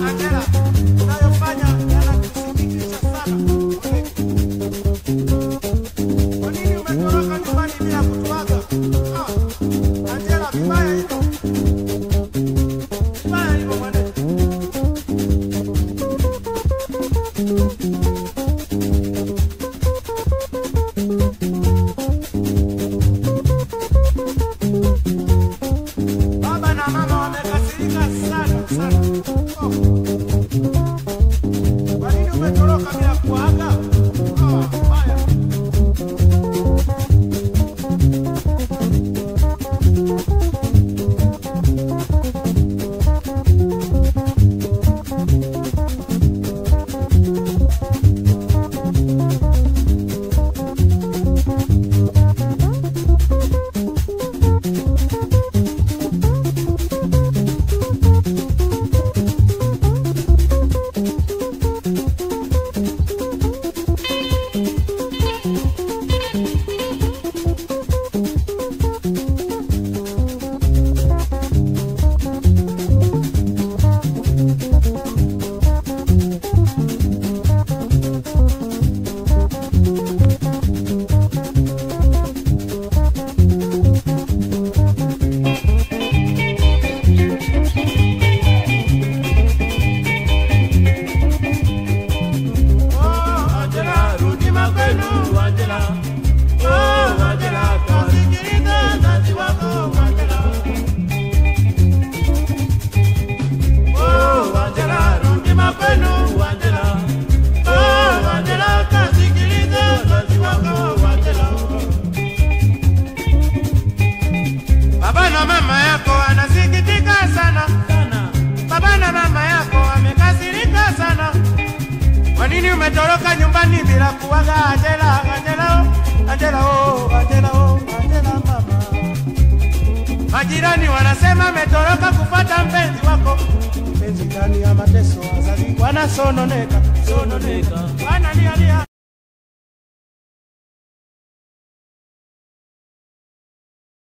Angela, unayofanya yanatusikitisha sana. Kwa nini umetoroka nyumbani bila kutuaga? Angela, vibaya hivyo. Vibaya hivyo mwanangu. Baba na mama wamekasirika sana sana. Kwa nini umetoroka bila kuaga? Haya. Baba na mama yako wanasikitika sana. Baba na mama yako wamekasirika sana. Kwa nini umetoroka nyumbani bila kuaga? Angela, Angela, Angela, oh, Angela, oh, Angela mama. Majirani wanasema umetoroka kufuata mpenzi wako. Mpenzi gani ya mateso? Wazazi wanasononeka, sononeka, wanalia lia.